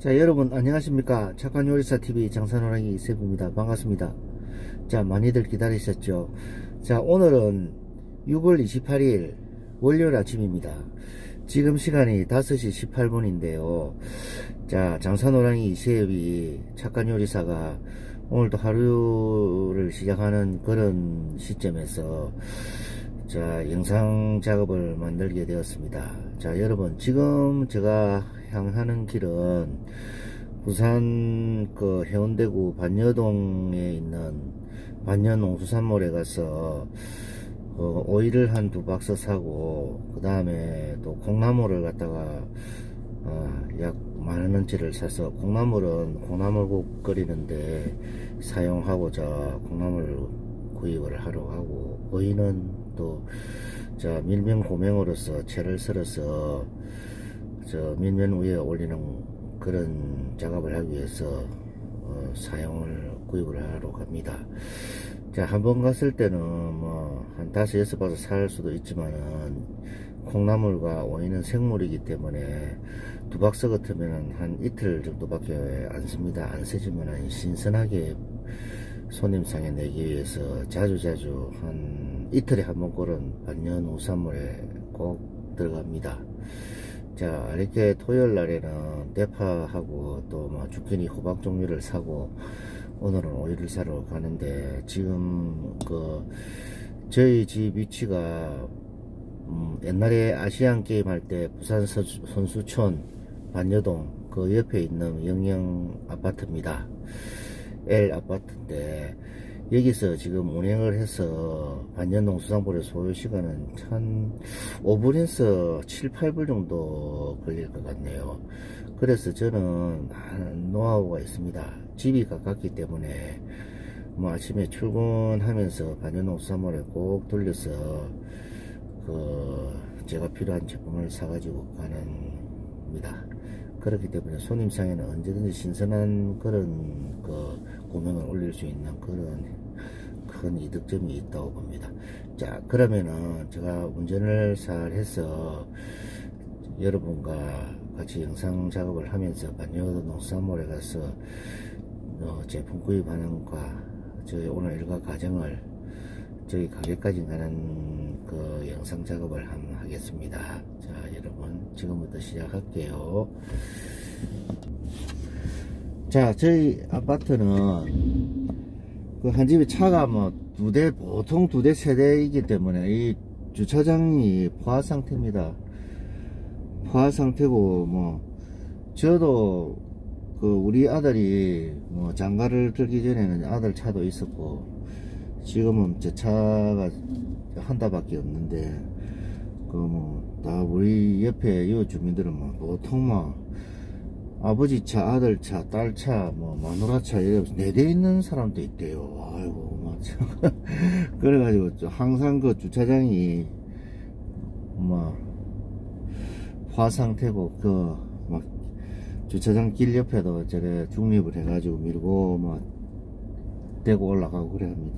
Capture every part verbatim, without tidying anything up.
자, 여러분 안녕하십니까. 착한 요리사 티비 장산호랑이 이세부입니다. 반갑습니다. 자, 많이들 기다리셨죠. 자, 오늘은 유월 이십팔일 월요일 아침입니다. 지금 시간이 다섯 시 십팔 분인데요 자, 장산호랑이 이세엽이 착한 요리사가 오늘도 하루를 시작하는 그런 시점에서 자, 영상 작업을 만들게 되었습니다. 자, 여러분 지금 제가 향하는 길은 부산 그 해운대구 반여동에 있는 반여농수산몰에 가서 어, 오이를 한 두 박스 사고, 그 다음에 또 콩나물을 갖다가 어, 약 만원어치를 사서, 콩나물은 콩나물국 끓이는데 사용하고자 콩나물 구입을 하러 가고, 오이는 또 자 밀면 고명으로서 채를 썰어서 저 밀면 위에 올리는 그런 작업을 하기 위해서 어, 사용을 구입을 하러 갑니다. 자, 한번 갔을 때는 뭐 한 다섯 여섯 박스 살 수도 있지만은 콩나물과 오이는 생물이기 때문에 두 박스 같으면은 한 이틀 정도밖에 안 씁니다. 안 쓰지만은 신선하게 손님상에 내기 위해서 자주자주 한 이틀에 한 번 꼴은 반여농수산물에 꼭 들어갑니다. 자, 이렇게 토요일 날에는 대파하고 또 뭐 주끼니 호박 종류를 사고, 오늘은 오이를 사러 가는데, 지금 그 저희 집 위치가 음 옛날에 아시안 게임 할 때 부산 선수촌 반여동 그 옆에 있는 영영 아파트입니다. L 아파트인데, 여기서 지금 운행을 해서 반여농수산물의 소요시간은 한 오 분에서 칠, 팔 분 정도 걸릴 것 같네요. 그래서 저는 노하우가 있습니다. 집이 가깝기 때문에 뭐 아침에 출근하면서 반여농수산물에 꼭 들려서 그 제가 필요한 제품을 사가지고 가는 겁니다. 그렇기 때문에 손님상에는 언제든지 신선한 그런 그 고명을 올릴 수 있는 그런 큰 이득점이 있다고 봅니다. 자, 그러면은 제가 운전을 잘 해서 여러분과 같이 영상 작업을 하면서 반여농수산물에 가서 어, 제품 구입하는 과 저희 오늘 일과 과정을 저희 가게까지 가는 그 영상 작업을 한번 하겠습니다. 자, 여러분 지금부터 시작할게요. 자, 저희 아파트는 그 한 집에 차가 뭐 두 대, 보통 두 대, 세 대이기 때문에 이 주차장이 포화 상태입니다. 포화 상태고, 뭐 저도 그 우리 아들이 뭐 장가를 들기 전에는 아들 차도 있었고, 지금은 제 차가 한 대밖에 없는데, 그 뭐 다 우리 옆에 이 주민들은 뭐 보통 뭐 아버지 차, 아들 차, 딸 차, 뭐 마누라 차 이래 네 대 있는 사람도 있대요. 아이고, 뭐 그래가지고 항상 그 주차장이 뭐 화 상태고, 그 막 주차장 길 옆에도 저래 중립을 해가지고 밀고 뭐 대고 올라가고 그래 합니다.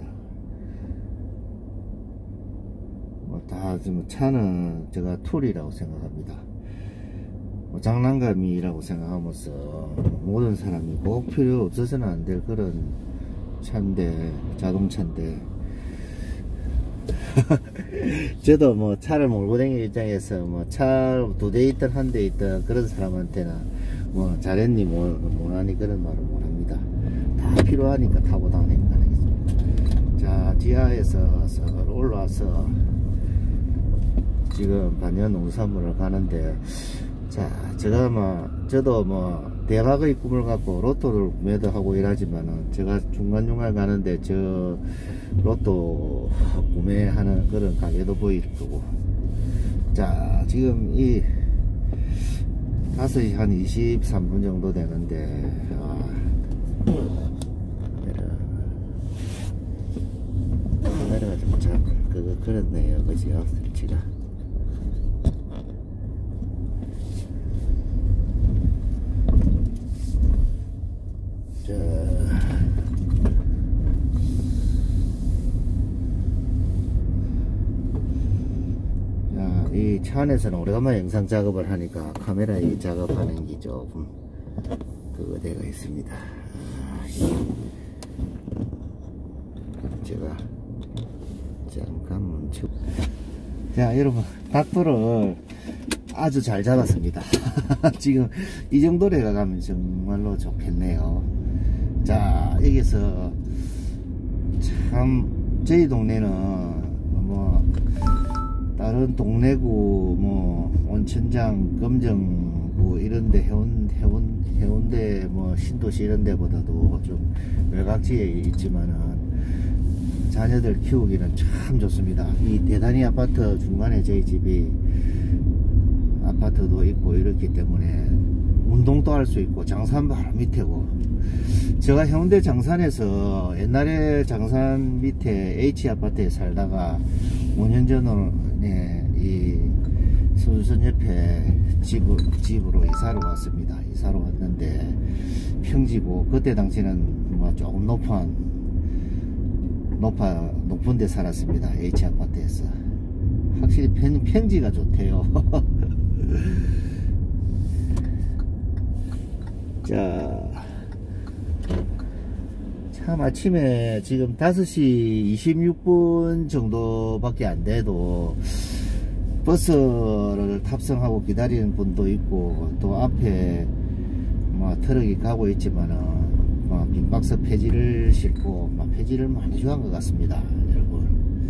뭐 다 지금 차는 제가 툴이라고 생각합니다. 뭐 장난감이라고 생각하면서 모든 사람이 꼭 필요 없어서는 안 될 그런 차인데, 자동차인데 저도 뭐 차를 몰고 다니는 입장에서 뭐 차 두 대 있든 한 대 있든 그런 사람한테는 뭐 잘했니 뭐 못하니 그런 말을 못합니다. 다 필요하니까 타고 다니는 거 아니겠습니까? 자, 지하에서 올라와서 지금 반여농수산물을 가는데, 자, 제가 뭐 저도 뭐 대박의 꿈을 갖고 로또를 구매도 하고 일하지만은, 제가 중간중간 가는데 저 로또 구매하는 그런 가게도 보일 거고. 자, 지금 이 다섯 시 한 이십삼 분 정도 되는데, 아, 카메라가 좀 잘 그거 그렇네요, 그지요, 설치가. 이 차 안에서는 오래간만에 영상 작업을 하니까 카메라에 작업하는 게 조금 그거 되어 있습니다. 아, 제가 잠깐 멈추. 자, 여러분, 각도를 아주 잘 잡았습니다. 지금 이 정도로 가면 정말로 좋겠네요. 자, 여기서 참 저희 동네는 뭐 다른 동래구 뭐 온천장 금정구 이런데 해운 해운 해운대 뭐 신도시 이런 데보다도 좀 외곽지에 있지만은 자녀들 키우기는 참 좋습니다. 이 대단히 아파트 중간에 저희 집이 아파트도 있고 이렇기 때문에 운동도 할 수 있고 장산 바로 밑에고, 제가 해운대 장산에서 옛날에 장산 밑에 H아파트에 살다가 오 년 전에 이 선수선 옆에 집을, 집으로 이사를 왔습니다. 이사를 왔는데 평지고, 그때 당시는 뭐 조금 높은 높아 높은 데 살았습니다. H아파트에서. 확실히 평, 평지가 좋대요. 자, 참 아침에 지금 다섯 시 이십육 분 정도밖에 안 돼도 버스를 탑승하고 기다리는 분도 있고, 또 앞에 뭐 트럭이 가고 있지만은 뭐 빈박스 폐지를 싣고 막 폐지를 많이 좋아한 것 같습니다, 여러분.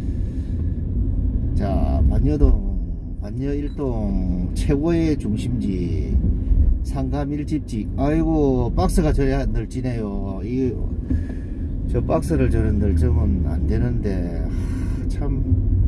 자, 반여동 반여일동 최고의 중심지 상가밀집지. 아이고, 박스가 저래 넓지네요. 이 저 박스를 저래 넓으면 안 되는데, 참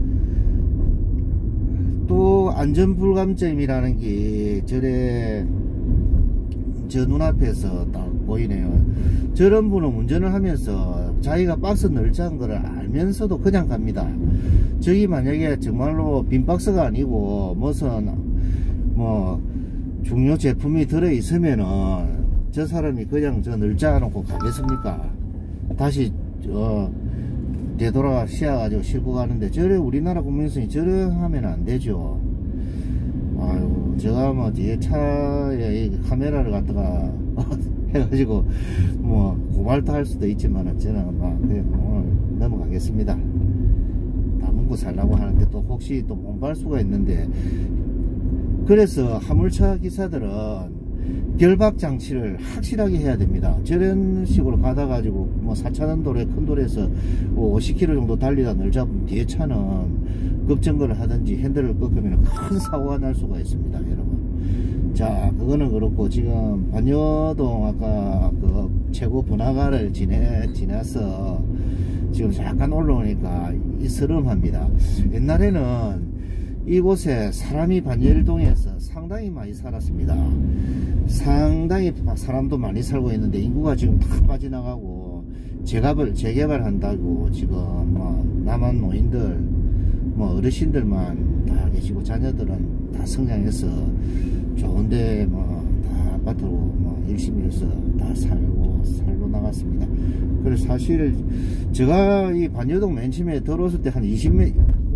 또 안전불감점이라는 게 저래 저 눈앞에서 딱 보이네요. 저런 분은 운전을 하면서 자기가 박스 넓자는 걸 알면서도 그냥 갑니다. 저기 만약에 정말로 빈 박스가 아니고 무슨 뭐 중요 제품이 들어 있으면은 저 사람이 그냥 저 넓자 놓고 가겠습니까? 다시 어 되돌아 씌워가지고 싣고 가는데, 저래 우리나라 국민성이 저래 하면 안 되죠. 아유, 제가 뭐 뒤에 차에 카메라를 갖다가 해가지고 뭐 고발도 할 수도 있지만 저는 막 그냥 오늘 넘어가겠습니다. 다 먹고 살라고 하는데 또 혹시 또 몸발 수가 있는데, 그래서 화물차 기사들은 결박 장치를 확실하게 해야 됩니다. 저런 식으로 가다 가지고 뭐 사 차선 도로에 큰 도로에서 뭐 오십 킬로미터 정도 달리다 늘잡으면 뒤에 차는 급정거를 하든지 핸들을 꺾으면 큰 사고가 날 수가 있습니다, 여러분. 자, 그거는 그렇고, 지금 반여동 아까 그 최고 번화가를 지내 지나서 지금 잠깐 올라오니까 이스름합니다. 옛날에는 이곳에 사람이 반여일동에서 상당히 많이 살았습니다. 상당히 사람도 많이 살고 있는데 인구가 지금 다 빠져나가고 재개발, 재개발한다고 지금 뭐 남한 노인들 뭐 어르신들만 다 계시고 자녀들은 다 성장해서 좋은데 뭐 다 아파트로 뭐 열심히 해서 다 살고 살고 나갔습니다. 그래서 사실 제가 이 반여동 맨 처음에 들어왔을 때 한 이십 년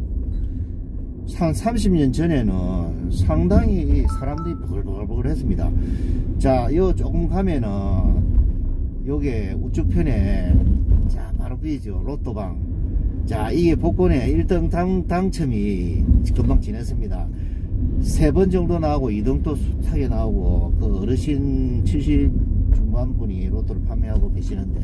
한 삼십 년 전에는 상당히 사람들이 버글버글 했습니다. 자, 요 조금 가면은 요게 우측편에 자 바로 보이죠, 로또방. 자, 이게 복권에 일 등 당, 당첨이 금방 지냈습니다. 세 번 정도 나오고 이 등도 숱하게 나오고, 그 어르신 칠십 중반 분이 로또를 판매하고 계시는데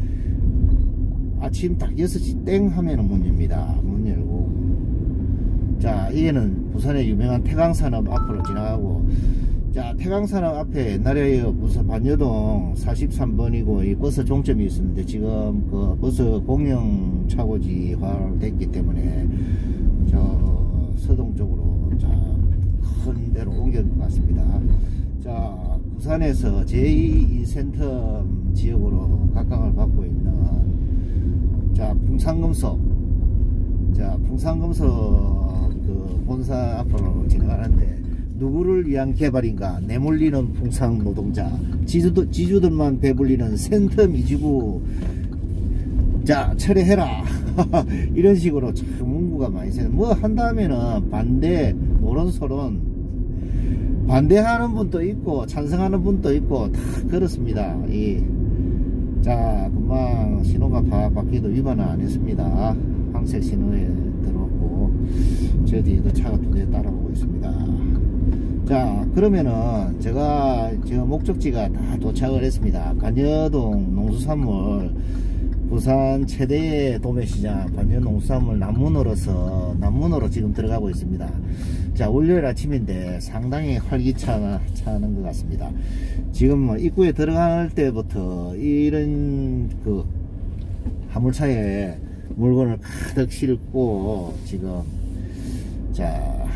아침 딱 여섯 시 땡 하면은 문 엽니다. 문 열고, 자, 이게는 부산의 유명한 태강산업 앞으로 지나가고, 자, 태강산업 앞에 옛날에 무슨 반여동 사십삼 번이고 이 버스 종점이 있었는데 지금 그 버스 공영 차고지화 됐기 때문에 저 서동 쪽으로 자, 큰 데로 옮긴 것 같습니다. 자, 부산에서 제이 센텀 지역으로 각광을 받고 있는 자, 풍산금속. 자, 풍산금속 그 본사 앞으로 진행하는데, 누구를 위한 개발인가? 내몰리는 풍산 노동자, 지주들, 지주들만 배불리는 센텀 이지구, 자, 철회해라. 이런 식으로 참 문구가 많이 생겨. 뭐 한다면은 반대, 노론, 소론, 반대하는 분도 있고 찬성하는 분도 있고 다 그렇습니다. 이, 자, 금방 신호가 바, 바뀌도 위반을 안 했습니다. 황색 신호에 들어왔고 저 뒤에도 차가 두 대 따라오고 있습니다. 자, 그러면은 제가 지금 목적지가 다 도착을 했습니다. 관여동 농수산물, 부산 최대의 도매시장 관여 농수산물 남문으로서 남문으로 지금 들어가고 있습니다. 자, 월요일 아침인데 상당히 활기차는 것 같습니다. 지금 뭐 입구에 들어갈 때부터 이런 그 화물차에 물건을 가득 싣고 지금, 자,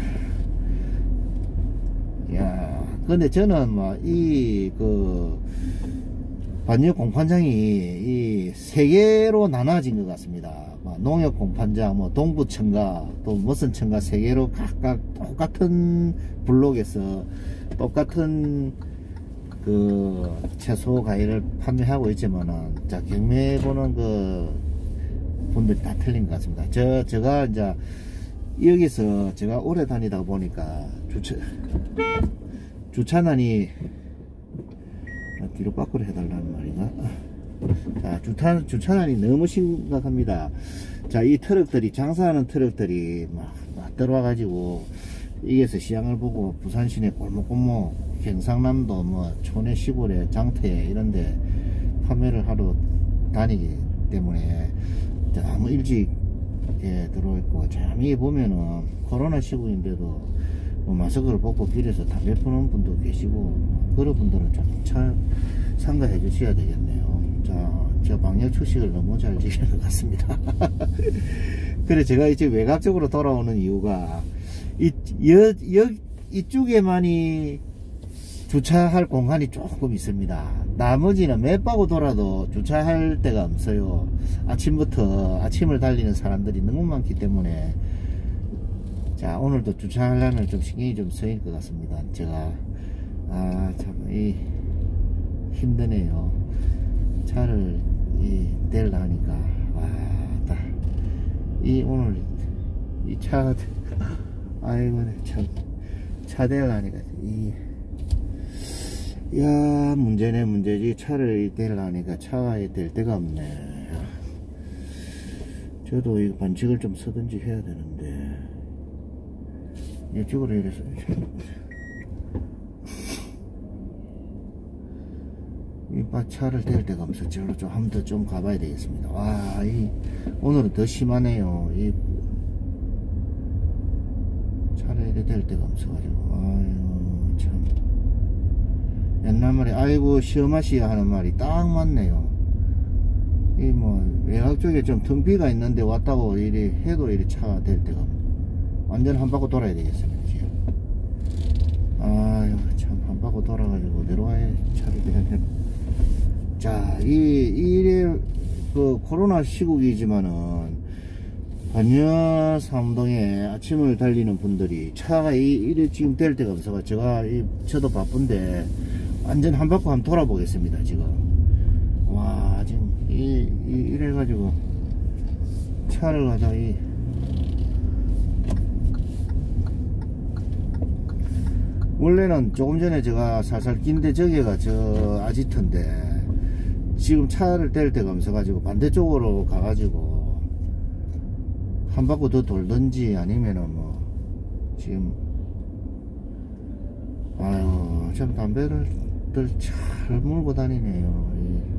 야, 근데 저는 뭐 이 그 관여 공판장이 이 세 개로 나눠진 것 같습니다. 뭐 농협 공판장, 뭐 동부청가, 또 무슨 청가 세 개로 각각 똑같은 블록에서 똑같은 그 채소 과일을 판매하고 있지만은, 자, 경매 보는 그 분들이 다 틀린 것 같습니다. 저 제가 이제 여기서 제가 오래 다니다 보니까 주차 주차난이 뒤로 밖으로 해달라는 말인가? 자, 주차, 주차난이 너무 심각합니다. 자, 이 트럭들이, 장사하는 트럭들이 막, 막 들어와가지고, 여기서 시장을 보고, 부산 시내 골목골목, 경상남도 뭐, 촌에 시골에, 장터에, 이런데 판매를 하러 다니기 때문에, 너무 일찍, 예, 들어있고, 참, 이 보면은, 코로나 시국인데도, 뭐 마스크를 벗고 길에서 담배 피우는 분도 계시고, 그런 분들은 좀 잘 참가해 주셔야 되겠네요. 자, 저 방역 추식을 너무 잘 지키는 것 같습니다. 그래, 제가 이제 외곽적으로 돌아오는 이유가, 이, 여, 여, 이쪽에만이 주차할 공간이 조금 있습니다. 나머지는 몇 바고 돌아도 주차할 데가 없어요. 아침부터, 아침을 달리는 사람들이 너무 많기 때문에, 자, 오늘도 주차하려면 좀 신경이 좀 쓰일 것 같습니다. 제가, 아, 참, 이, 힘드네요. 차를, 이, 댈려 하니까, 와, 다, 이, 오늘, 이 차, 아이고, 참, 차 댈려 하니까, 이, 야, 문제네, 문제지. 차를 댈려 하니까 차에 댈 데가 없네. 저도 이 반칙을 좀 서든지 해야 되는데, 이쪽으로 이래서 이 차를 댈 데가 없어. 저로 좀 한 번 더 좀 가봐야 되겠습니다. 와, 이 오늘은 더 심하네요. 이 차를 이래 댈 데가 없어가지고, 아유, 참, 옛날 말에 아이고 시어마시야 하는 말이 딱 맞네요. 이 뭐 외곽 쪽에 좀 텅비가 있는데 왔다고 이리 해도 이리 차가 댈 데가 없네. 완전 한 바퀴 돌아야 되겠습니다, 지금. 아유, 참, 한 바퀴 돌아가지고 내려와야 차를 대야. 자, 이, 이래, 그, 코로나 시국이지만은, 반려 삼동에 아침을 달리는 분들이 차가 이, 이래 지금 될 데가 없어서 제가, 이, 저도 바쁜데, 완전 한 바퀴 한번 돌아보겠습니다, 지금. 와, 지금, 이, 이 이래가지고, 차를 가자, 이, 원래는 조금 전에 제가 살살 긴데 저기가 저 아지트인데 지금 차를 댈 데가 없어가지고 반대쪽으로 가가지고 한 바퀴 더 돌든지 아니면은 뭐 지금 아유 참 담배를 잘 물고 다니네요.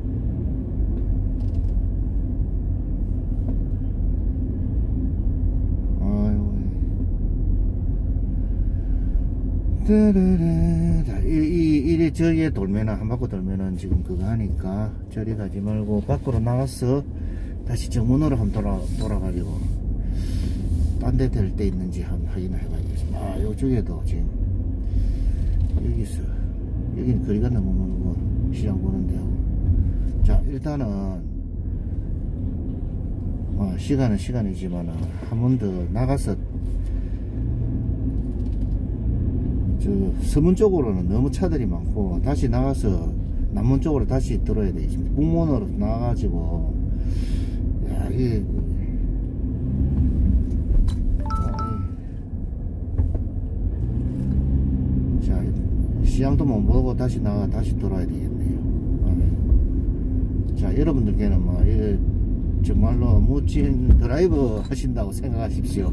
이, 이, 이래 저기에 돌면은 한 바퀴 돌면은 지금 그거 하니까 저리 가지 말고 밖으로 나가서 다시 정문으로 한번 돌아, 돌아가지고 딴 데 될 때 있는지 한번 확인을 해봐야겠습니다. 아, 요쪽에도 지금 여기서 여기는 거리가 너무 멀고 시장 보는데 하고. 자, 일단은 어, 시간은 시간이지만은 한 번 더 나가서 저 서문 쪽으로는 너무 차들이 많고 다시 나가서 남문 쪽으로 다시 들어야 되겠습니다. 북문으로 나가가지고 야, 이게 자, 시장도 못 보고 다시 나가 다시 돌아야 되겠네요. 어. 자, 여러분들께는 뭐 이게 정말로 멋진 드라이브 하신다고 생각하십시오.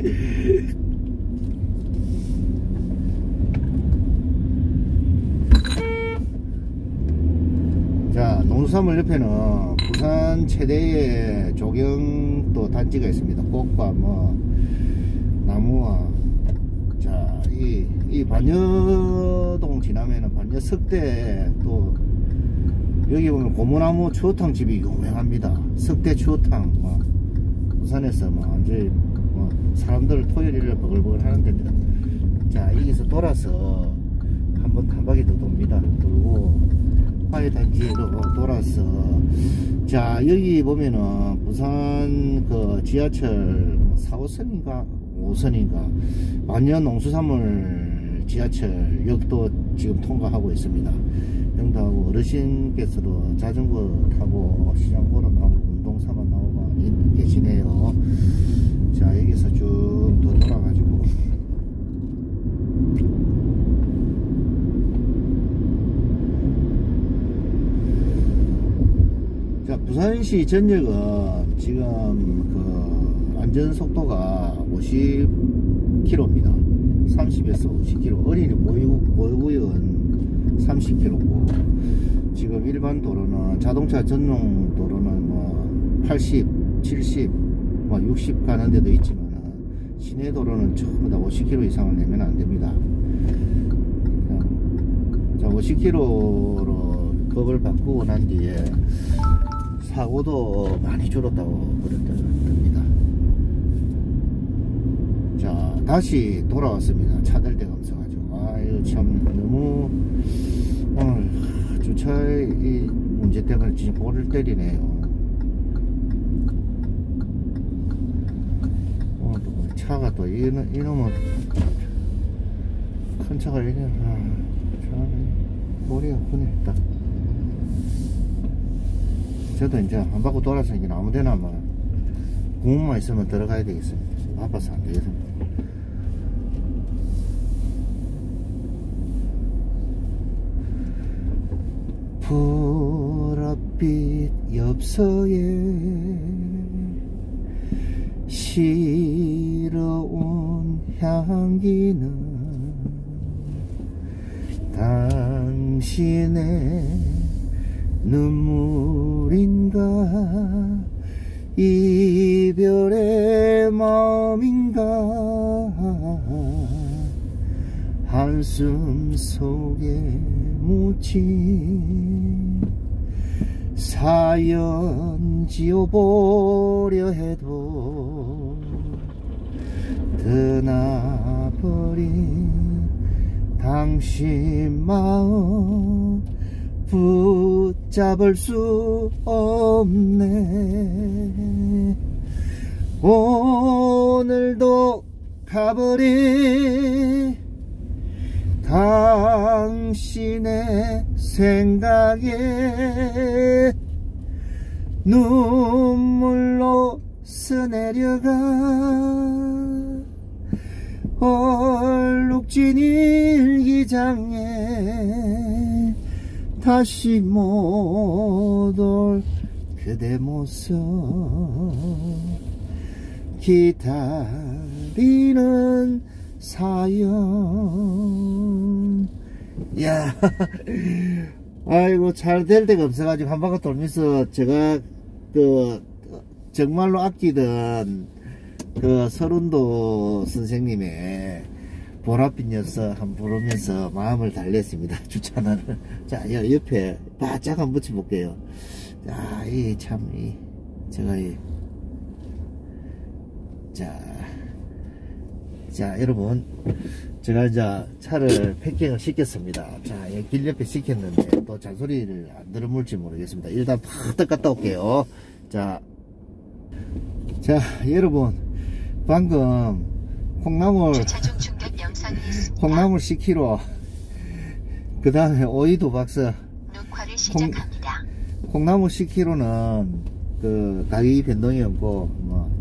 자, 농수산물 옆에는 부산 최대의 조경도 단지가 있습니다. 꽃과 뭐 나무와, 자, 이, 이 반여동 지나면은 반여석대, 또 여기 보면 고무나무 추어탕 집이 유명합니다. 석대 추어탕, 뭐 부산에서 뭐 완전히 뭐 사람들을 토요일 일요일 버글버글 하는 데입니다. 자, 여기서 돌아서 한번 한 바퀴 더 돕니다. 돌고 화해단지에도 돌아서, 자, 여기 보면은 부산 그 지하철 사 호선인가 오 호선인가 만년 농수산물 지하철역도 지금 통과하고 있습니다. 영도하고 어르신께서도 자전거 타고 시장 보러 나오고 운동 삼아 나오고 계시네요. 자, 여기서 쭉 더 돌아가지고, 자, 부산시 전역은 지금 그 안전속도가 오십 킬로미터입니다. 삼십에서 오십 킬로미터. 어린이 보호구역은 삼십 킬로미터고, 지금 일반 도로는, 자동차 전용 도로는 뭐 팔십, 칠십, 뭐 육십 가는 데도 있지만 시내 도로는 전부 다 오십 킬로미터 이상을 내면 안 됩니다. 자, 오십 킬로미터로 법을 바꾸고 난 뒤에 사고도 많이 줄었다고 그랬답니다. 자, 다시 돌아왔습니다. 차들대 감사가지고. 아, 이거 참 너무 오늘 주차의 이 문제 때문에 진짜 볼을 때리네요. 오늘 또 차가 또 이놈, 이놈은 큰 차가 이래. 아, 참 볼이 아프네. 딱 저도 이제 한 바퀴 돌아서 이제 아무 데나 뭐 구멍만 있으면 들어가야 되겠습니다. 아파서 안 되겠습니다. 보랏빛 엽서에 실어온 향기는 당신의 눈물인가 이별의 마음인가 한숨 속에 묻힌 사연 지워보려 해도 떠나버린 당신 마음 붙잡을 수 없네. 오늘도 가버린 당신의 생각에 눈물로 스내려가 얼룩진 일기장에 다시 못 올 그대 모습 기다리는 사연. 야, 아이고 잘 될 데가 없어가지고 한 바퀴 돌면서 제가 그 정말로 아끼던 그 서른도 선생님의 보랏빛 엽서 한번 부르면서 마음을 달랬습니다. 주차는. 자, 옆에 바짝 한번 붙여볼게요. 자, 이 참, 이, 제가 이, 자, 자, 여러분. 제가 이제 차를 패킹을 시켰습니다. 자, 길 옆에 시켰는데 또 잔소리를 안 들어물지 모르겠습니다. 일단 팍 갔다 올게요. 자, 자, 여러분. 방금 콩나물, 콩나물 십 킬로그램, 그 다음에 오이 두 박스. 녹화를 시작합니다. 콩, 콩나물 십 킬로그램는 그 가격이 변동이 없고, 뭐,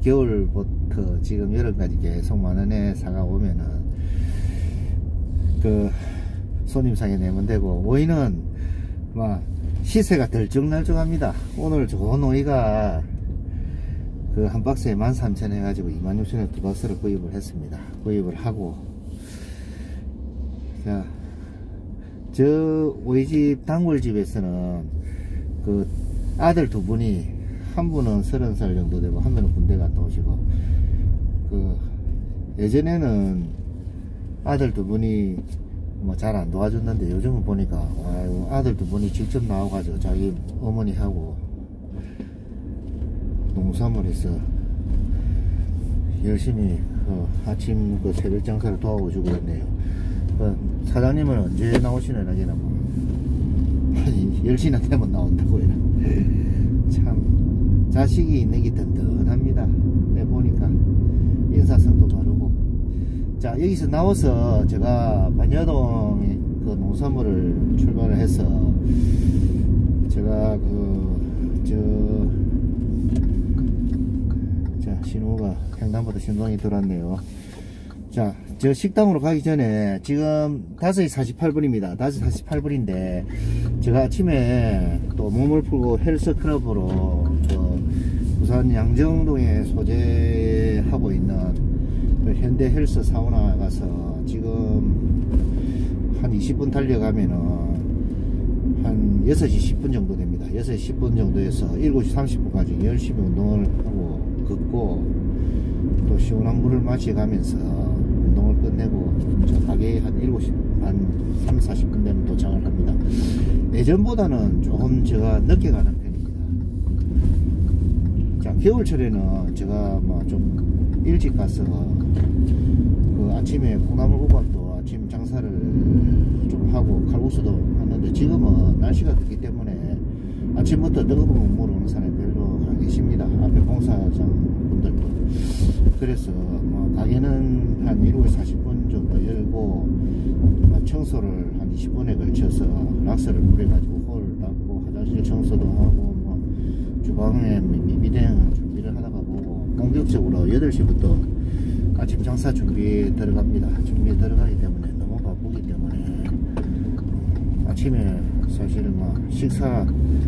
겨울부터 지금 여름까지 계속 만원에 사가 오면은, 그, 손님상에 내면 되고, 오이는 막 시세가 들쭉날쭉합니다. 오늘 좋은 오이가 그 한 박스에 만 삼천 원 해가지고 이만 육천 원에 두 박스를 구입을 했습니다. 구입을 하고, 자, 저 오이집 단골집에서는 그 아들 두 분이, 한 분은 서른 살 정도 되고 한 분은 군대 갔다 오시고, 그 예전에는 아들 두 분이 뭐 잘 안 도와줬는데 요즘은 보니까 아유, 아들 두 분이 직접 나와가지고 자기 어머니하고 농사물 해서 열심히 어, 아침 그 새벽 장사를 도와주고 있네요. 그 사장님은 언제 나오시나 여기는 뭐 열 시나 되면 나온다고요. 참 자식이 있는 게 든든합니다. 내 보니까 인사성도 바르고. 자, 여기서 나와서 제가 반여동 그 농산물을 출발을 해서 제가 그 저 자 신호가 횡단보도 신호등이 들어왔네요. 자, 저 식당으로 가기 전에 지금 다섯 시 사십팔 분입니다. 다섯 시 사십팔 분인데 제가 아침에 또 몸을 풀고 헬스클럽으로 그 부산 양정동에 소재하고 있는 그 현대 헬스 사우나 가서 지금 한 이십 분 달려가면은 한 여섯 시 십 분 정도 됩니다. 여섯 시 십 분 정도에서 일곱 시 삼십 분까지 열심히 운동을 하고 걷고 또 시원한 물을 마셔가면서 운동을 끝내고 저 가게에 한 일곱 시 반 삼십, 사십 분 되면 도착을 합니다. 예전보다는 조금 제가 늦게 가는 편입니다. 자, 겨울철에는 제가 뭐 좀 일찍 가서 그 아침에 콩나물 우박도 아침 장사를 좀 하고 칼국수도 하는데 지금은 날씨가 덥기 때문에 아침부터 뜨거운 물을 오는 사람이 별로 안 계십니다. 앞에 공사장 분들도. 그래서 뭐 가게는 한 일곱 시 사십 분 정도 열고 청소를 한 이십 분에 걸쳐서 락스를 뿌려가지고 홀을 닦고 화장실 청소도 하고 뭐 주방에 미비된 준비를 하다가 보고 본격적으로 여덟 시부터 아침 장사 준비에 들어갑니다. 준비에 들어가기 때문에 너무 바쁘기 때문에 아침에 사실은 뭐 식사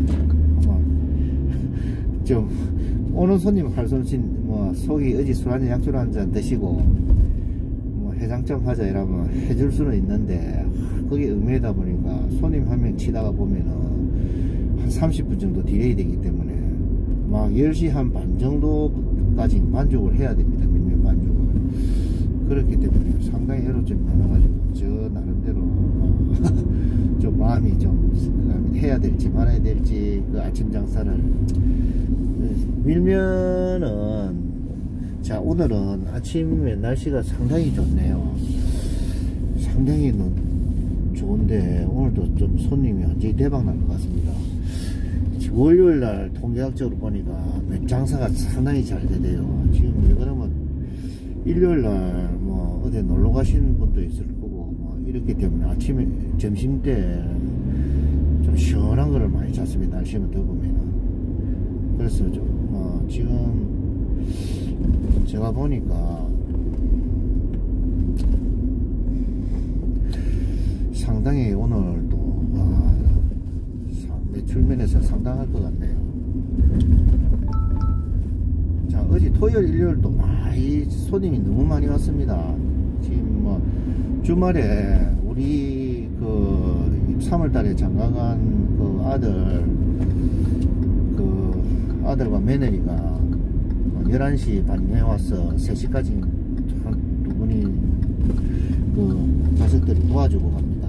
좀 오는 손님 할 솜씨 뭐 속이 어지 술 한잔 약주 한잔 드시고 뭐 해장점 하자 이러면 해줄 수는 있는데 그게 의미다 보니까 손님 한 명 치다가 보면은 한 삼십 분 정도 딜레이 되기 때문에 막 열 시 한 반 정도까지 만족을 해야 됩니다. 몇몇 만족을. 그렇기 때문에 상당히 애로점이 많아가지고 저 나름대로 어, 좀 마음이 좀 해야 될지 말아야 될지 그 아침 장사를 밀면은 자 오늘은 아침에 날씨가 상당히 좋네요. 상당히 좋은데 오늘도 좀 손님이 완전히 대박 날 것 같습니다. 월요일날 통계학적으로 보니까 장사가 상당히 잘 되대요. 지금 왜 그러면 일요일날 뭐 어디 놀러 가시는 분도 있을 거고 뭐 이렇기 때문에 아침에 점심 때 좀 시원한 거를 많이 찾습니다. 날씨만 더우면은. 그래서 좀 어 지금 제가 보니까 상당히 오늘도 와, 매출면에서 상당할 것 같네요. 자, 어제 토요일 일요일도 많이 손님이 너무 많이 왔습니다. 지금 뭐 주말에 우리 그 삼월 달에 장가간 그 아들 그 아들과 며느리가 열한 시 반에 와서 세 시까지 한 두 분이 그 자식들이 도와주고 갑니다.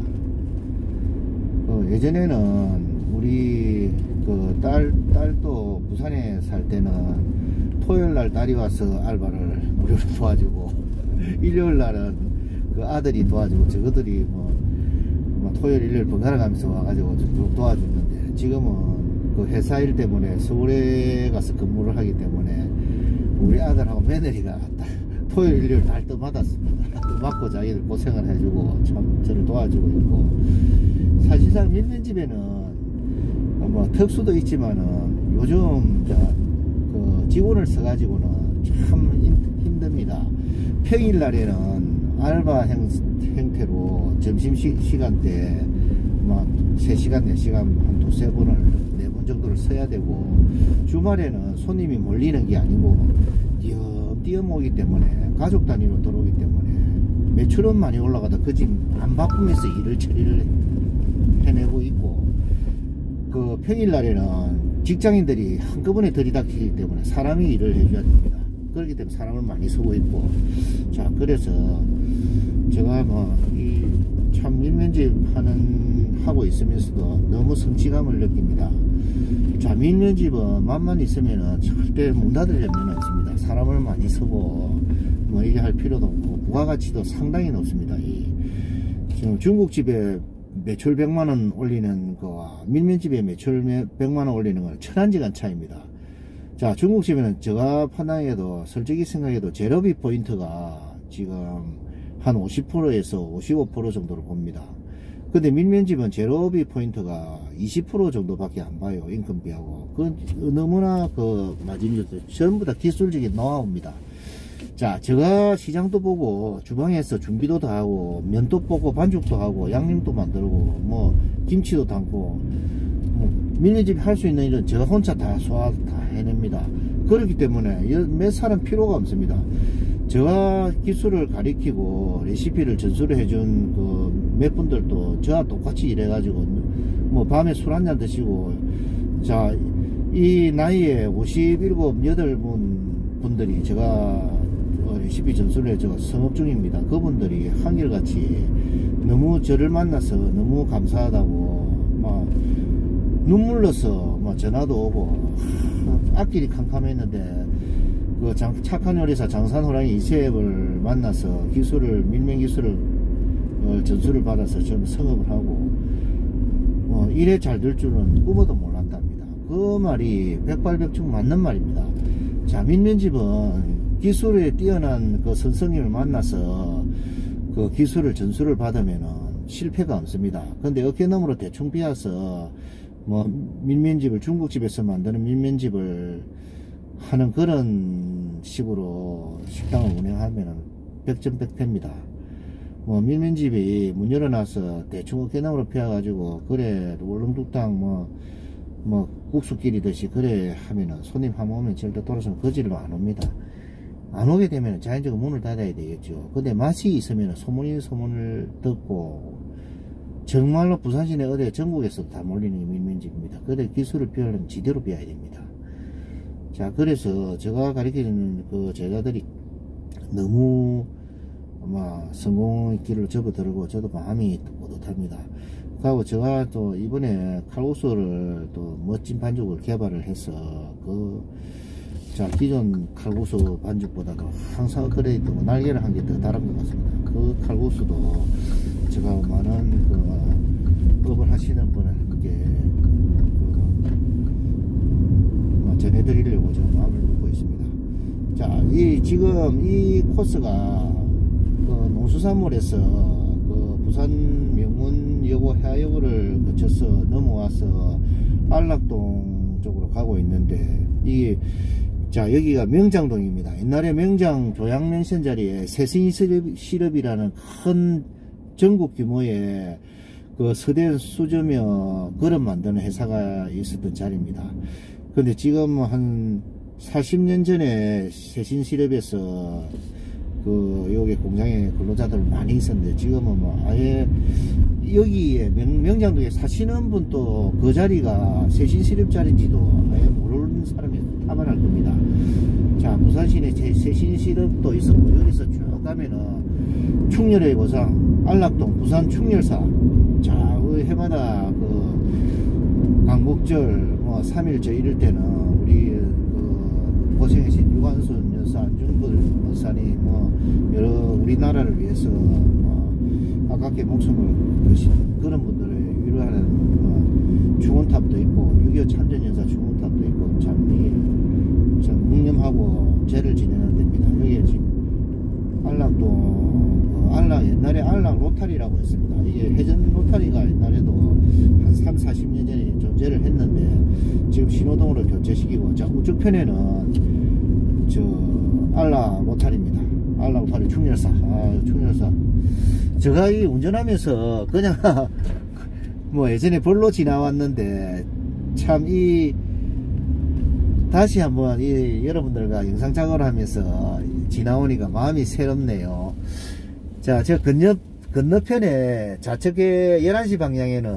그 예전에는 우리 그 딸, 딸도 부산에 살 때는 토요일날 딸이 와서 알바를 무료로 도와주고 일요일날은 그 아들이 도와주고 저거들이 뭐, 뭐 토요일 일요일 번갈아 가면서 와가지고 도와주는데 지금은 그 회사 일 때문에 서울에 가서 근무를 하기 때문에 우리 아들하고 며느리가 토요일 일요일 날 또 받았습니다. 또 받고 자기들 고생을 해주고 참 저를 도와주고 있고 사실상 밀면집에는 뭐 특수도 있지만은 요즘 저 그 직원을 써가지고는 참 힘, 힘듭니다. 평일날에는 알바 행, 형태로 점심시간 때 막 세 시간 네 시간 한 두세 번을 네 번 정도를 써야 되고, 주말에는 손님이 몰리는 게 아니고 띄엄띄엄 오기 때문에, 가족 단위로 들어오기 때문에 매출은 많이 올라가다 그 집 안 바쁘면서 일을 처리를 해내고 있고, 그 평일날에는 직장인들이 한꺼번에 들이닥치기 때문에 사람이 일을 해줘야 됩니다. 그렇기 때문에 사람을 많이 쓰고 있고, 자, 그래서 제가 뭐 이 참 밀면집 하는 하고 있으면서도 너무 성취감을 느낍니다. 자, 밀면집은 맘만 있으면은 절대 문 닫을 염려는 없습니다. 사람을 많이 쓰고 뭐 이게 할 필요도 없고, 부가가치도 상당히 높습니다. 이 지금 중국집에 매출 백만 원 올리는 거와 밀면집에 매출 백만 원 올리는 건 천안지간 차이입니다. 자, 중국집에는 제가 판단해도, 솔직히 생각해도 재료비 포인트가 지금 한 오십 퍼센트에서 오십오 퍼센트 정도로 봅니다. 근데 밀면집은 재료비 포인트가 이십 퍼센트 정도밖에 안 봐요. 인건비하고. 그 너무나 그 마진율도 전부 다 기술적인 노하우입니다. 자, 제가 시장도 보고 주방에서 준비도 다 하고 면도 보고 반죽도 하고 양념도 만들고 뭐 김치도 담고, 뭐 밀면집 할 수 있는 일은 제가 혼자 다 소화 다 해냅니다. 그렇기 때문에 몇 사람 필요가 없습니다. 제가 기술을 가리키고 레시피를 전수를 해준 그 몇 분들도 저와 똑같이 일해가지고 뭐 밤에 술 한잔 드시고, 자, 이 나이에 오십칠, 여덟 분 분들이 제가 레시피 전수를 해서 성업 중입니다. 그분들이 한결같이 너무 저를 만나서 너무 감사하다고 막 눈물 나서 막 전화도 오고, 앞길이 캄캄했는데 그 장, 착한 요리사 장산호랑이 이세엽을 만나서 기술을, 밀면 기술을 어, 전수를 받아서 좀 성업을 하고, 어, 이래 잘 될 줄은 꿈에도 몰랐답니다. 그 말이 백발백중 맞는 말입니다. 자, 밀면집은 기술에 뛰어난 그 선생님을 만나서 그 기술을 전수를 받으면은 실패가 없습니다. 근데 어깨너머로 대충 비어서 뭐 밀면집을, 중국집에서 만드는 밀면집을 하는 그런 식으로 식당을 운영하면은 백전백패입니다. 뭐 밀면집이 문 열어놔서 대충 어깨너머로 피어가지고 그래 월름뚝당 뭐 뭐 국수 끓이듯이 그래 하면은 손님 한 번 오면 절대 돌아서는 그 집으로 안 옵니다. 안 오게 되면 자연적으로 문을 닫아야 되겠죠. 근데 맛이 있으면 소문이 소문을 듣고, 정말로 부산 시내 어디 전국에서 다 몰리는 게 밀면집입니다. 그래 기술을 배우려면 지대로 배워야 됩니다. 자, 그래서 제가 가르치는 그 제자들이 너무 아마 성공의 길을 접어들고 저도 마음이 뿌듯합니다. 그리고 제가 또 이번에 칼국수를 또 멋진 반죽을 개발을 해서 그 자, 기존 칼국수 반죽보다도 항상 업그레이드 날개를 한 개 더 달은 것 같습니다. 그 칼국수도 제가 많은 그 업을 하시는 분에게 그 전해드리려고 좀 마음을 먹고 있습니다. 자, 이 지금 이 코스가 그 농수산물에서 그 부산 명문여고 해화여고를 거쳐서 넘어와서 안락동 쪽으로 가고 있는데, 이게 자, 여기가 명장동입니다. 옛날에 명장 조양면션 자리에 세신시럽이라는 큰 전국 규모의 그 서대 수저며 그릇 만드는 회사가 있었던 자리입니다. 근데 지금 한 사십 년 전에 세신시럽에서 그 여기 공장에 근로자들 많이 있었는데, 지금은 뭐 아예 여기에 명, 명장동에 사시는 분도 그 자리가 세신시럽 자리인지도 아예 모르는 사람이 타반할 겁니다. 자, 부산시내 세신시럽도 있었고, 여기서 쭉 가면은 충렬의 고장 안락동 부산 충렬사, 자, 그 해마다 그 광복절 뭐 삼일절 이럴 때는 우리 그 고생하신 유관순 여사, 안중근 여사니 뭐 여러 우리나라를 위해서 뭐 아깝게 목숨을 거신 그런 분들을 위로하는 뭐 중원탑도 있고, 육이오 참전연사 중원탑도 있고, 참 이게 참 묵념하고 제를 지내는 데입니다. 여기에 지금 안락동 그 안락, 옛날에 안락 로타리라고 했습니다. 이게 회전 로타리가 옛날에도 한 삼, 사십 년 전에 존재를 했는데 지금 신호등으로 교체시키고, 자, 우측편에는 저 안락 로타리입니다. 안락 로타리 충렬사, 아, 충렬사 제가 이 운전하면서 그냥 뭐 예전에 벌로 지나왔는데 참 이 다시 한번 이 여러분들과 영상 작업을 하면서 지나오니까 마음이 새롭네요. 자, 저 건너 건너편에 좌측에 열한 시 방향에는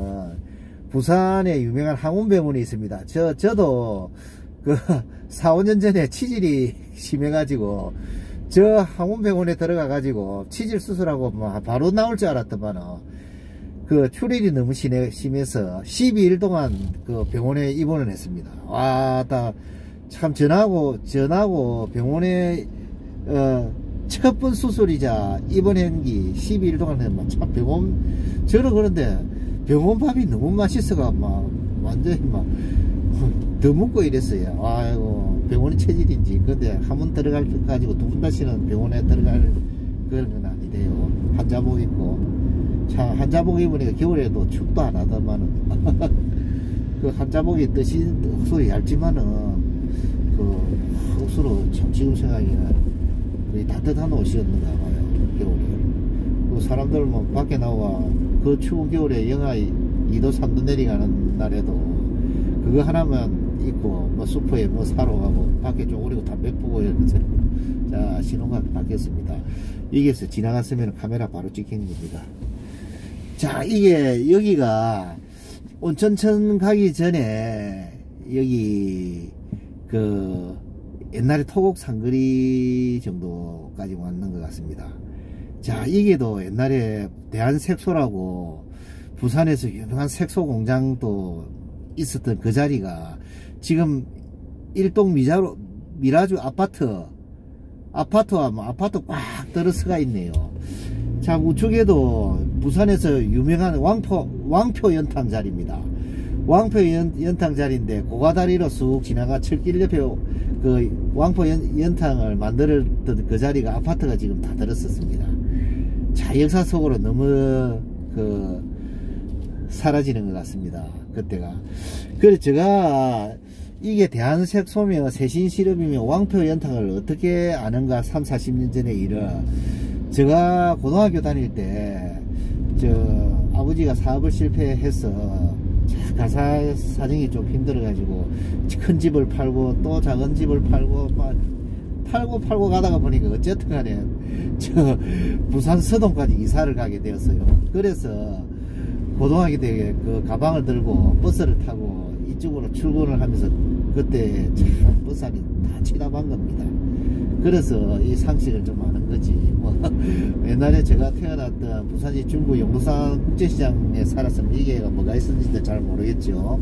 부산의 유명한 항운병원이 있습니다. 저 저도 그 사, 오 년 전에 치질이 심해가지고 저 항운병원에 들어가가지고 치질 수술하고 뭐 바로 나올 줄 알았더만은 그 출혈이 너무 심해, 심해서 십이 일 동안 그 병원에 입원을 했습니다. 와, 다 참 전하고 전하고 병원에 어, 첫 번 수술이자 입원한 게 십이 일 동안 했만 참 병원 저는 그런데 병원 밥이 너무 맛있어가 막 완전히 막 더 먹고 이랬어요. 아이고 병원이 체질인지. 근데 한 번 들어갈 때 가지고 두 번 다시는 병원에 들어갈 그런 건 아니래요. 환자복 입고 참 환자복 입으니까 겨울에도 춥도 안 하더만은 그 환자복이 뜻이 흙수로 얇지만은 그 흙수로 참 지금 생각에는 거의 따뜻한 옷이었는가 봐요. 겨울에 그 사람들 뭐 밖에 나와 그 추운 겨울에 영하 이 도 삼 도 내려가는 날에도 그거 하나만 입고 뭐 슈퍼에 뭐 사러 가고 밖에 좀 오리고 담배 피고 이러면서 자 신호가 바뀌었습니다. 이게서 지나갔으면 카메라 바로 찍히는 겁니다. 자, 이게 여기가 온천천 가기 전에 여기 그 옛날에 토곡 상거리 정도까지 왔는 것 같습니다. 자, 이게도 옛날에 대한색소라고 부산에서 유명한 색소 공장도 있었던 그 자리가 지금 일동 미자로 미라주 아파트 아파트와 뭐 아파트 꽉 들어서가 있네요. 자, 우측에도 부산에서 유명한 왕포 왕표 연탕 자리입니다. 왕표 연, 연탕 자리인데 고가다리로 쑥 지나가 철길 옆에 그 왕포 연, 연탕을 만들었던 그 자리가 아파트가 지금 다 들었었습니다. 자, 역사 속으로 너무 그 사라지는 것 같습니다. 그때가. 그래서 제가 이게 대한색소며 세신시럽이며 왕표 연탕을 어떻게 아는가 삼, 사십 년 전의 일을 제가 고등학교 다닐 때 저 아버지가 사업을 실패해서 가사 사정이 좀 힘들어 가지고 큰 집을 팔고 또 작은 집을 팔고 막 팔고 팔고 가다가 보니까 어쨌든 간에 저 부산 서동까지 이사를 가게 되었어요. 그래서 고등학교 때 그 가방을 들고 버스를 타고 이쪽으로 출근을 하면서 그때 참 버스 안이 다 치다반 겁니다. 그래서 이 상식을 좀 아는 거지. 뭐 옛날에 제가 태어났던 부산시 중구 용도산 국제시장에 살았으면 이게 뭐가 있었는지도 잘 모르겠죠.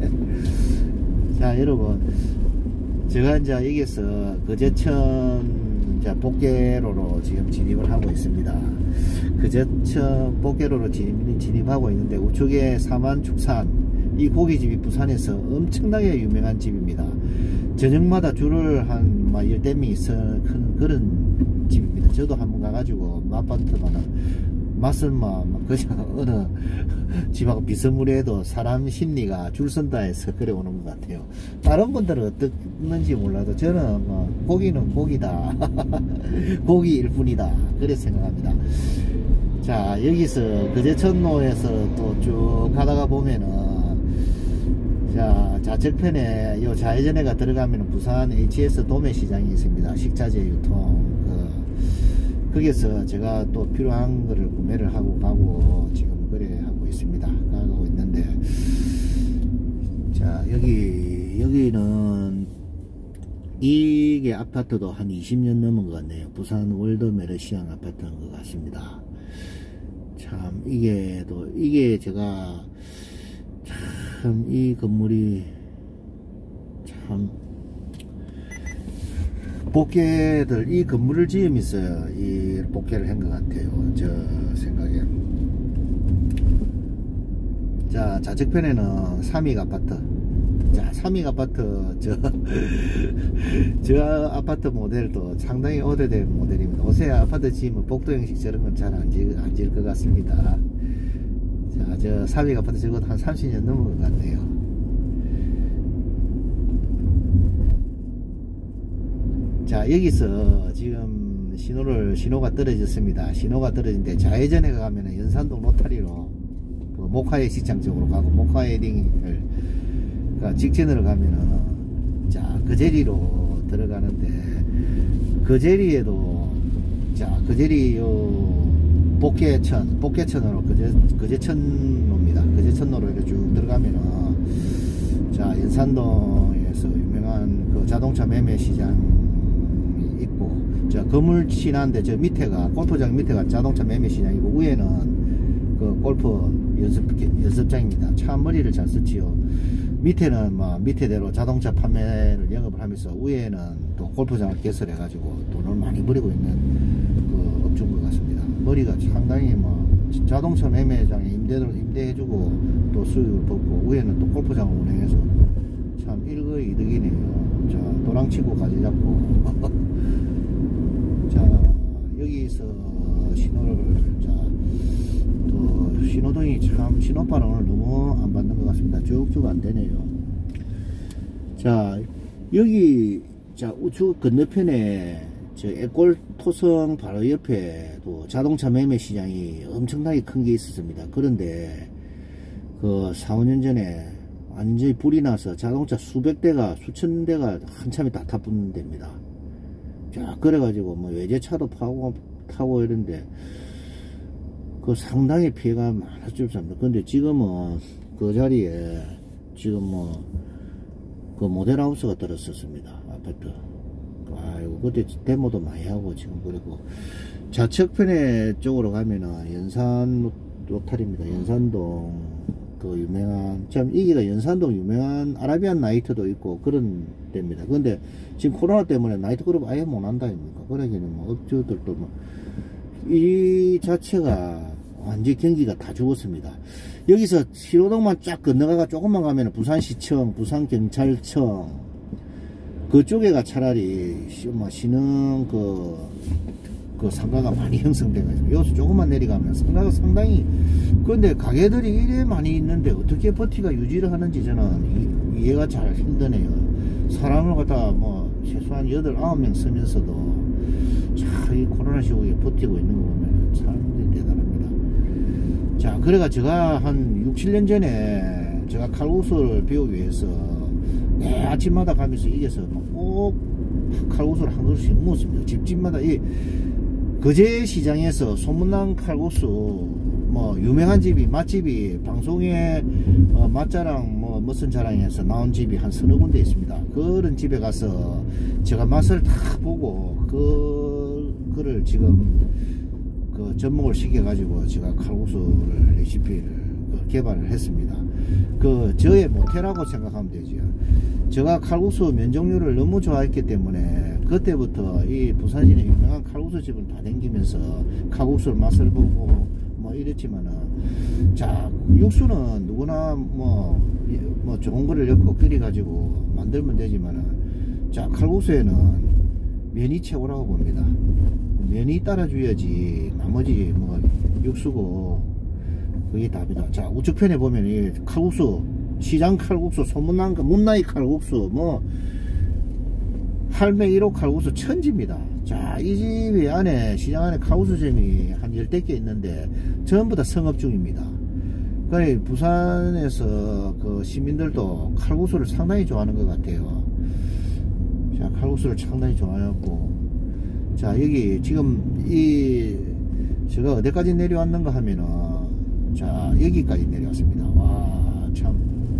자, 여러분, 제가 이제 여기서 거제천 자 복개로로 지금 진입을 하고 있습니다. 거제천 복개로로 진입, 진입하고 있는데 우측에 사만축산 이 고깃집이 부산에서 엄청나게 유명한 집입니다. 저녁마다 줄을 한 막 열댓 명이 서는 그런 집입니다. 저도 한번 가가지고 맛봤더만은 맛은 막 그냥 어느 집하고 비스무리해도 사람 심리가 줄 선다 해서 그래 오는 것 같아요. 다른 분들은 어떻는지 몰라도 저는 뭐 고기는 고기다 고기일 뿐이다 그래 생각합니다. 자, 여기서 거제천로에서 또 쭉 가다가 보면은 자, 좌측편에 요 좌회전에가 들어가면 부산 에이치에스 도매시장이 있습니다. 식자재 유통. 그, 거기서 제가 또 필요한 거를 구매를 하고 가고 지금 그래 하고 있습니다. 가고 있는데. 자, 여기, 여기는 이게 아파트도 한 이십 년 넘은 것 같네요. 부산 월드 메르시안 아파트인 것 같습니다. 참, 이게 또, 이게 제가 참 이 건물이 참 복개들 이 건물을 지으면서 이 복개를 한 것 같아요. 저 생각에. 자, 좌측편에는 삼익 아파트. 자, 삼익 아파트 저 저 아파트 모델도 상당히 오래된 모델입니다. 요새 아파트 지으면 복도 형식 저런 건 잘 안 지을 안 지을 것 같습니다. 자, 저 삼익 아파트 적어도 한 삼십 년 넘은 것 같네요. 자, 여기서 지금 신호를 신호가 떨어졌습니다. 신호가 떨어진데 좌회전에 가면은 연산동 로타리로 그 목화의 시장 쪽으로 가고 목화 헤딩을 그러니까 직진으로 가면은 자 그제리로 들어가는데 그제리에도 자 그제리 요 복개천 복개천으로 그제 그제천로입니다. 그제천로로 이렇게 쭉 들어가면은 자 연산동에서 유명한 그 자동차 매매 시장이 있고 저 건물 친한데 저 밑에가 골프장 밑에가 자동차 매매 시장이고 위에는 그 골프 연습 연습장입니다. 참 머리를 잘 썼지요. 밑에는 뭐 밑에대로 자동차 판매를 영업을 하면서 위에는 또 골프장을 개설해 가지고 돈을 많이 벌이고 있는 그 업주인 것 같습니다. 머리가 상당히 뭐 자동차 매매장에 임대를 임대해주고 또 수익을 벗고 위에는 또 골프장을 운영해서 참 일거이득이네요. 자 도랑치고 가지 잡고 자 여기서 신호를 자 또 신호등이 참 신호판을 오늘 너무 안 받는 것 같습니다. 쭉쭉 안 되네요. 자 여기 자 우측 건너편에 저 에골 토성 바로 옆에도 자동차 매매 시장이 엄청나게 큰 게 있었습니다. 그런데 그 사, 오 년 전에 완전히 불이 나서 자동차 수백 대가 수천 대가 한참이 다 타분 됩니다. 자 그래가지고 뭐 외제차도 파고 타고 이런데 그 상당히 피해가 많았을 줄 압니다. 근데 지금은 그 자리에 지금 뭐 그 모델하우스가 들었었습니다. 아파트. 아이고 그때 데모도 많이 하고 지금 그리고 좌측편에 쪽으로 가면은 연산 로타리입니다. 연산동 그 유명한 참 이기가 연산동 유명한 아라비안 나이트도 있고 그런 데입니다. 근데 지금 코로나 때문에 나이트 클럽 아예 못 한다 아닙니까? 그러기는 뭐 업주들도 뭐 이 자체가 완전 경기가 다 죽었습니다. 여기서 신호등만 쫙 건너가가 조금만 가면은 부산시청, 부산경찰청 그쪽에가 차라리 뭐 신흥 그, 그 상가가 많이 형성되어 있습니다. 여기서 조금만 내려가면 상가가 상당히 그런데 가게들이 이래 많이 있는데 어떻게 버티가 유지를 하는지 저는 이, 이해가 잘 힘드네요. 사람을 갖다 뭐 최소한 여덟, 아홉 명 쓰면서도 자 이 코로나 시국에 버티고 있는 거 보면 사람들이 대단합니다. 자 그래가 제가 한 육, 칠 년 전에 제가 칼국수를 배우기 위해서 네, 아침마다 가면서 이겨서 꼭 칼국수를 한 그릇씩 먹었습니다. 집집마다 이 거제 시장에서 소문난 칼국수 뭐 유명한 집이 맛집이 방송에 어, 맛자랑 뭐 무슨 자랑에서 나온 집이 한 서너 군데 있습니다. 그런 집에 가서 제가 맛을 다 보고 그 그를 지금 그 접목을 시켜 가지고 제가 칼국수를 레시피를 그 개발을 했습니다. 그 저의 모태라고 생각하면 되죠. 제가 칼국수 면 종류를 너무 좋아했기 때문에 그때부터 이 부산시내 유명한 칼국수 집을 다 다니면서 칼국수 맛을 보고 뭐 이랬지만은 자 육수는 누구나 뭐, 뭐 좋은 거를 넣고 끓여 가지고 만들면 되지만은 자 칼국수에는 면이 최고라고 봅니다. 면이 따라줘야지 나머지 뭐 육수고 그게 답이다. 자 우측편에 보면 이 칼국수 시장 칼국수 소문난 거 문나이 칼국수 뭐 할매 일 호 칼국수 천지입니다. 자 이 집이 안에 시장 안에 칼국수점이 한 열댓 개 있는데 전부 다 성업 중입니다. 그러니까 부산에서 그 시민들도 칼국수를 상당히 좋아하는 것 같아요. 자 칼국수를 상당히 좋아하고 자 여기 지금 이 제가 어디까지 내려왔는가 하면은 자 여기까지 내려왔습니다. 와 참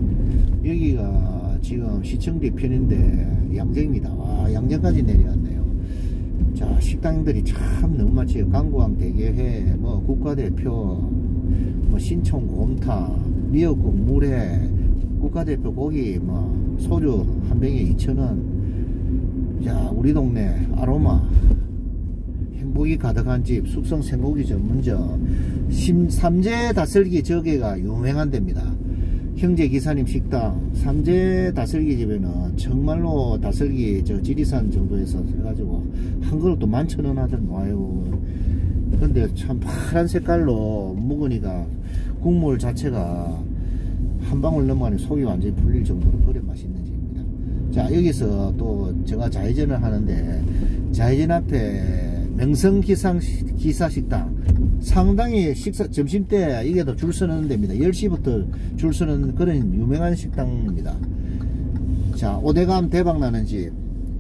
여기가 지금 시청 뒤편인데 양정입니다. 와 양정까지 내려왔네요. 자 식당들이 참 너무 많지요. 강구항 대게회 뭐 국가대표 뭐 신촌 곰탕 미역국 물회 국가대표 고기 뭐 소주 한 병에 이천 원 자 우리 동네 아로마 행복이 가득한 집 숙성 생고기 전문점 삼재 다슬기 저게가 유명한 데입니다. 형제 기사님 식당 삼재 다슬기 집에는 정말로 다슬기 저 지리산 정도에서 해가지고 한 그릇도 만천 원 하던 와요. 근데 참 파란 색깔로 묵으니까 국물 자체가 한 방울 넘어가니 속이 완전히 풀릴 정도로 그래 맛있는 집입니다. 자 여기서 또 제가 좌회전을 하는데 좌회전 앞에 명성 기상, 기사식당. 상당히 식사, 점심때 이게 더 줄 서는 데입니다. 열 시부터 줄 서는 그런 유명한 식당입니다. 자, 오대감 대박나는 집.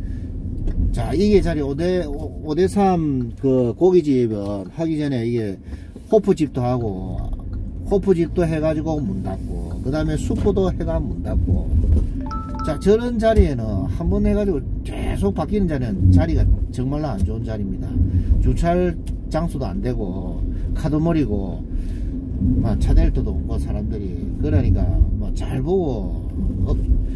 자, 이게 자리 오대, 오대삼 그 고깃집은 하기 전에 이게 호프집도 하고, 호프집도 해가지고 문 닫고, 그 다음에 수포도 해가 문 닫고. 자, 저런 자리에는 한 번 해가지고 계속 바뀌는 자리는 자리가 정말로 안 좋은 자리입니다. 주차할 장소도 안 되고, 카드머리고, 막 차댈 데도 없고, 사람들이. 그러니까, 뭐 잘 보고, 어,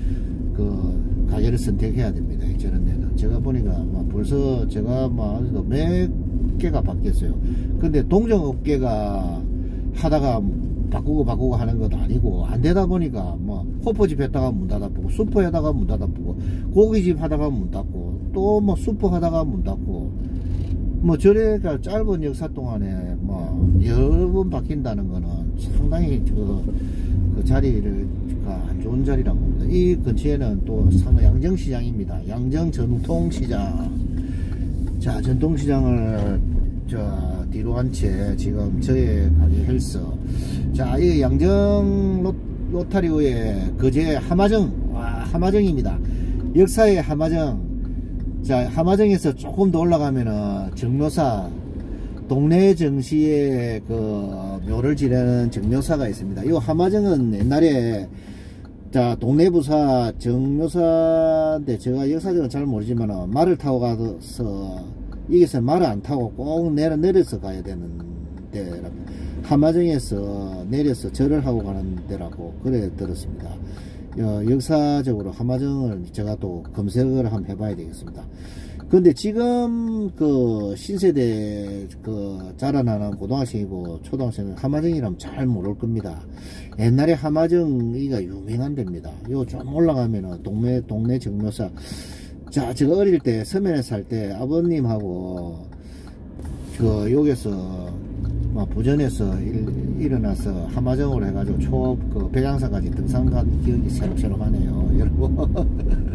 그, 가게를 선택해야 됩니다. 저런 데는. 제가 보니까, 뭐 벌써 제가 뭐 몇 개가 바뀌었어요. 근데 동종업계가 하다가 바꾸고 바꾸고 하는 것도 아니고, 안 되다 보니까 뭐 호퍼집 했다가 문 닫아보고, 슈퍼 하다가 문 닫아보고, 고깃집 하다가 문 닫고, 또 뭐 슈퍼 하다가 문 닫고, 뭐 저래가 짧은 역사 동안에 뭐 여러 번 바뀐다는 거는 상당히 그, 그 자리를 안 좋은 자리라고 봅니다. 이 근처에는 또 상당 양정시장입니다. 양정 전통시장. 자, 전통시장을 저 뒤로 한 채 지금 저의 가게 헬스. 자, 이 양정 로, 로타리오의 거제 하마정. 와, 하마정입니다. 역사의 하마정. 자, 하마정에서 조금 더 올라가면은 정묘사, 동네 정시에 그 묘를 지내는 정묘사가 있습니다. 이 하마정은 옛날에 자, 동네 부사 정묘사인데 제가 역사적은 잘 모르지만 말을 타고 가서 여기서 말을 안 타고 꼭 내려 내려서 가야 되는 데랍니다. 하마정에서 내려서 절을 하고 가는 데라고 그래 들었습니다. 어, 역사적으로 하마정을 제가 또 검색을 한번 해봐야 되겠습니다. 근데 지금 그 신세대 그 자라나는 고등학생이고 초등학생은 하마정이라면 잘 모를 겁니다. 옛날에 하마정이가 유명한 데입니다. 요 좀 올라가면은 동네 동네 정묘사. 자, 제가 어릴 때 서면에 살 때 아버님하고 그 여기서 막 부전에서 일, 일어나서 하마정으로 해가지고 초 그 백양산까지 등산 간 기억이 새록새록하네요, 여러분.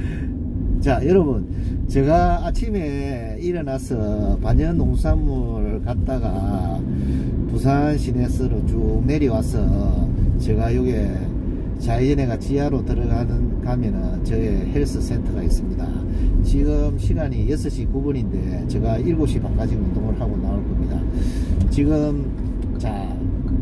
자, 여러분, 제가 아침에 일어나서 반연 농산물 갔다가 부산 시내서로 쭉 내려와서 제가 요게 좌회전해가 지하로 들어가는 가면은 저의 헬스 센터가 있습니다. 지금 시간이 여섯 시 구 분인데 제가 일곱 시 반까지 운동을 하고 나올 겁니다. 지금 자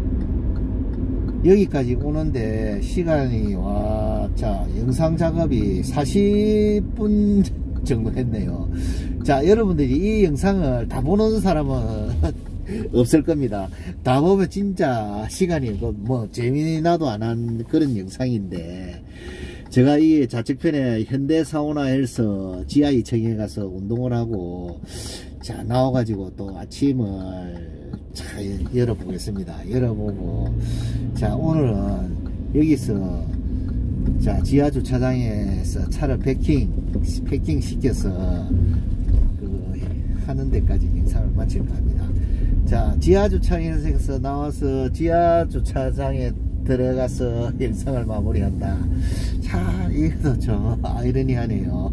여기까지 오는데 시간이 와, 자 영상 작업이 사십 분 정도 했네요. 자, 여러분들이 이 영상을 다 보는 사람은 없을 겁니다. 다 보면 진짜 시간이 뭐 재미나도 안 한 그런 영상인데, 제가 이 좌측편에 현대사우나 헬스 지하 이 층에 가서 운동을 하고 자 나와가지고 또 아침을 자 열어보겠습니다. 열어보고 자 오늘은 여기서 자 지하 주차장에서 차를 패킹 패킹 시켜서 그 하는 데까지 영상을 마칠까 합니다. 자, 지하 주차장에서 나와서 지하 주차장에 들어가서 영상을 마무리한다. 자, 이것도 좀 아이러니하네요.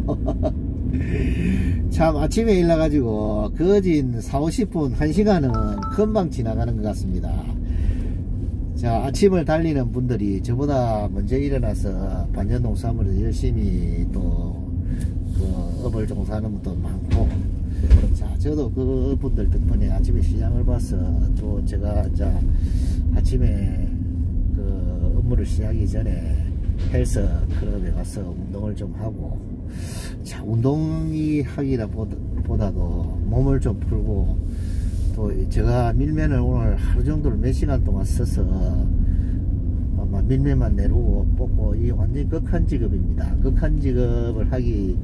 참 아침에 일어나가지고 거진 사오십 분 한 시간은 금방 지나가는 것 같습니다. 자, 아침을 달리는 분들이 저보다 먼저 일어나서 반전농산물을 열심히 또 그 업을 종사하는 분도 많고, 자, 저도 그 분들 덕분에 아침에 시장을 봐서 또 제가 자 아침에 그 업무를 시작하기 전에 헬스 클럽에 가서 운동을 좀 하고, 자, 운동이 하기라 보다도 몸을 좀 풀고, 또 제가 밀면을 오늘 하루 정도를 몇 시간 동안 써서 아마 밀면만 내려오고 뽑고, 이 완전히 극한 직업입니다. 극한 직업을 하기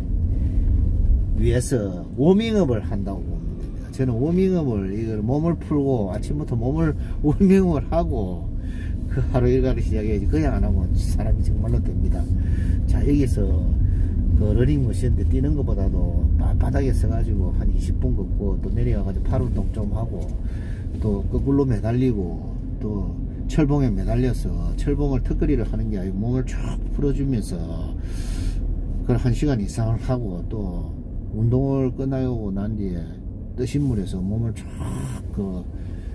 위해서 워밍업을 한다고 보면 됩니다. 저는 워밍업을 이걸 몸을 풀고 아침부터 몸을 워밍업을 하고 그 하루 일과를 시작해야지, 그냥 안 하고 사람이 정말로 됩니다. 자, 여기서 그 러닝머신인데 뛰는 것보다도 바닥에 서가지고 한 이십 분 걷고 또 내려가가지고 팔 운동 좀 하고 또 거꾸로 매달리고 또 철봉에 매달려서 철봉을 턱걸이를 하는 게 아니고 몸을 쭉 풀어주면서 그걸 한 시간 이상을 하고 또 운동을 끝나고 난 뒤에 뜨신 물에서 몸을 쫙 그,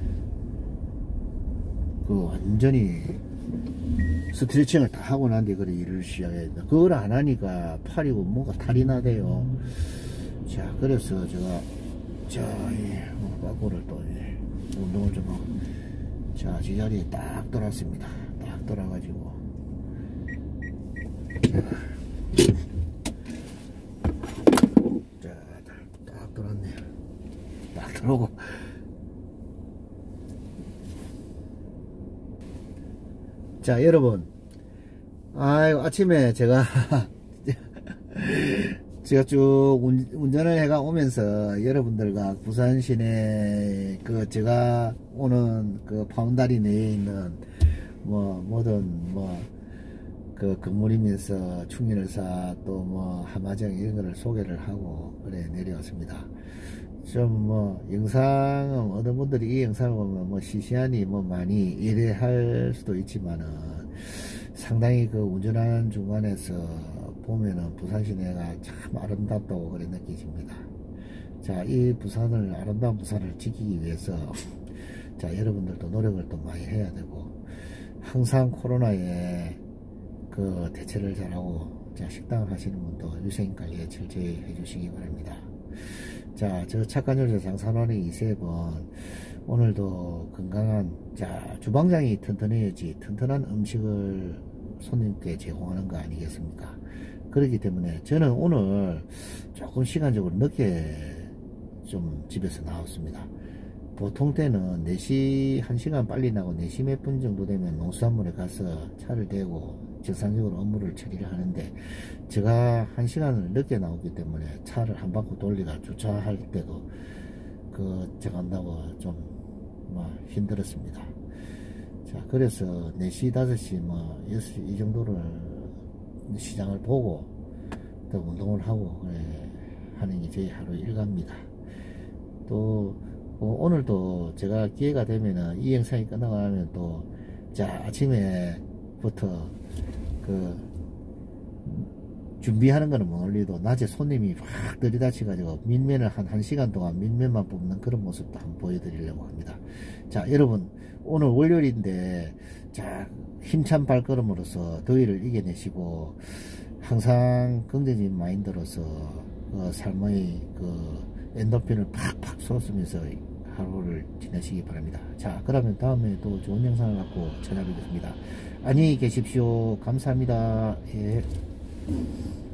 그 완전히 스트레칭을 다 하고 난 뒤에 그래 일을 시작해야 된다. 그걸 안 하니까 팔이고 뭔가 탈이 나대요. 자, 그래서 제가 자, 이 빠꾸를 또 예, 운동을 좀 하고, 자, 제자리에 딱 돌았습니다. 딱 돌아가지고, 자, 딱 돌았네요. 딱 돌아오고, 자, 여러분, 아이고, 아침에 제가 제가 쭉 운전을 해가 오면서 여러분들과 부산 시내 그 제가 오는 그 파운다리 내에 있는 뭐 모든 뭐 그 건물이면서 충렬사 또 뭐 하마정 이런 거를 소개를 하고 그래 내려왔습니다. 좀 뭐 영상은 어느 분들이 이 영상을 보면 뭐 시시하니 뭐 많이 이래할 수도 있지만은 상당히 그 운전하는 중간에서 보면은 부산 시내가 참 아름답다고 그래 느껴집니다. 자, 이 부산을, 아름다운 부산을 지키기 위해서 자, 여러분들도 노력을 또 많이 해야 되고, 항상 코로나에 그 대처를 잘하고, 자, 식당을 하시는 분도 위생 관리에 철저히 해주시기 바랍니다. 자, 저 착한 요리사 장산원의 이세번, 오늘도 건강한, 자, 주방장이 튼튼해야지 튼튼한 음식을 손님께 제공하는 거 아니겠습니까? 그렇기 때문에 저는 오늘 조금 시간적으로 늦게 좀 집에서 나왔습니다. 보통 때는 네 시 한 시간 빨리 나고 네 시 몇 분 정도 되면 농수산물에 가서 차를 대고 정상적으로 업무를 처리를 하는데, 제가 한 시간을 늦게 나오기 때문에 차를 한 바퀴 돌리가 주차할 때도 그 제가 한다고 좀 뭐 힘들었습니다. 자, 그래서 네 시 다섯 시 뭐 여섯 시 이 정도를 시장을 보고 또 운동을 하고 그래 하는 게 저희 하루 일과입니다. 또 어, 오늘도 제가 기회가 되면은 이 영상이 끝나고 나면 또 자, 아침에부터 그 준비하는 거는 멀리도 낮에 손님이 확 들이닥쳐 가지고 민면을 한 1시간 동안 민면만 뽑는 그런 모습도 한번 보여드리려고 합니다. 자, 여러분, 오늘 월요일인데 자, 힘찬 발걸음으로서 더위를 이겨내시고 항상 긍정적인 마인드로서 그 삶의 그 엔도핀을 팍팍 쏟으면서 하루를 지내시기 바랍니다. 자, 그러면 다음에 또 좋은 영상을 갖고 찾아뵙겠습니다. 안녕히 계십시오. 감사합니다. 예.